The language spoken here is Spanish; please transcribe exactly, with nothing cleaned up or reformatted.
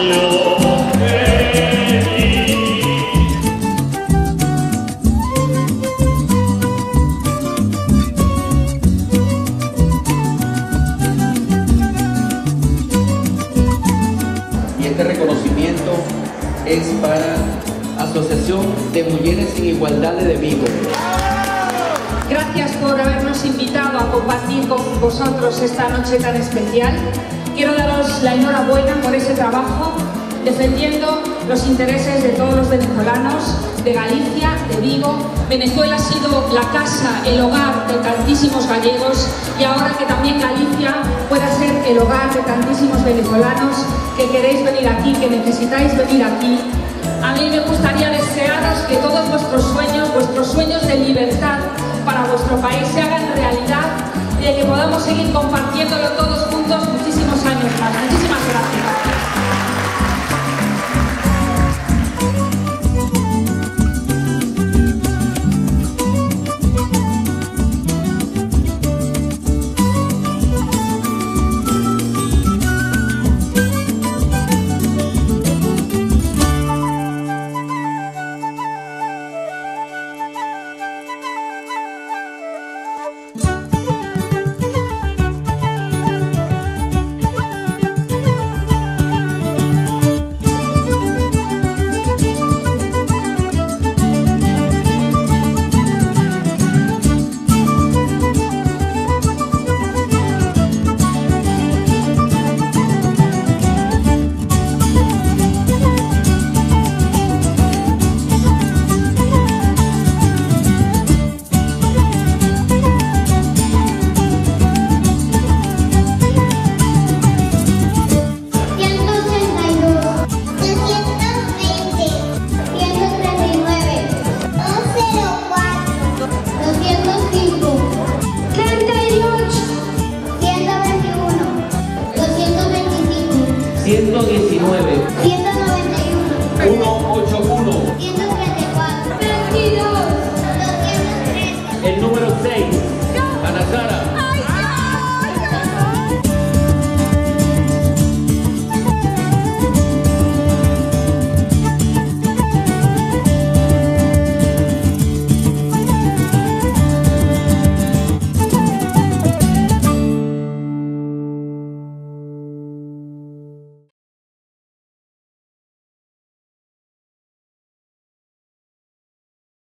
Este reconocimiento es para Asociación de Mujeres sin Igualdad de Vigo. Gracias por habernos invitado a compartir con vosotros esta noche tan especial. Quiero daros la enhorabuena por ese trabajo, defendiendo los intereses de todos los venezolanos, de Galicia, de Vigo. Venezuela ha sido la casa, el hogar de tantísimos gallegos, y ahora que también Galicia pueda ser el hogar de tantísimos venezolanos que queréis venir aquí, que necesitáis venir aquí. A mí me gustaría desearos que todos vuestros sueños, vuestros sueños de libertad para vuestro país se hagan realidad y de que podamos seguir compartiéndolo todos juntos muchísimos años más. Muchísimas gracias.